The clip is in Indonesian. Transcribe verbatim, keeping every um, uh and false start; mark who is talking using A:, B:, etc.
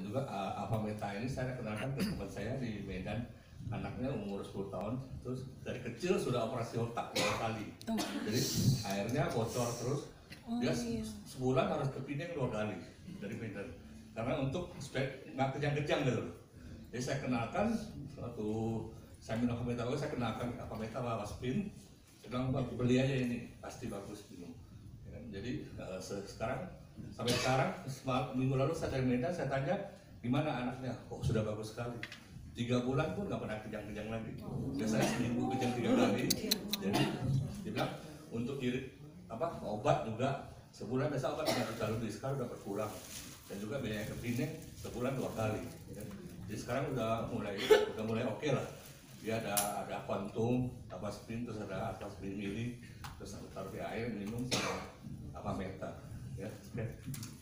A: juga uh, apa meta ini saya kenalkan ke teman saya di Medan, anaknya umur sepuluh tahun, terus dari kecil sudah operasi otak dua kali, jadi airnya bocor terus, dia sebulan harus ke Pinang dua kali dari Medan, karena untuk supaya nggak kejang-kejang gitu. Jadi saya kenalkan waktu saya minum apa meta, saya kenalkan apa meta apa spin, saya bilang beli aja ini pasti bagus minum. Jadi uh, sekarang sampai sekarang minggu lalu saya dari Medan, saya tanya gimana anaknya, oh sudah bagus sekali, tiga bulan pun nggak pernah kejang-kejang lagi, biasanya seminggu kejang tiga kali. Jadi dia bilang untuk irit apa obat juga sebulan biasa obat tiga juta lebih, sekarang udah berkurang, dan juga biaya ke Pinang sebulan dua kali. Jadi sekarang udah mulai udah mulai oke okay lah, dia ada ada Quantum, apa spin, terus ada apa spin mili, terus taruh di air minum sama apa meta ya.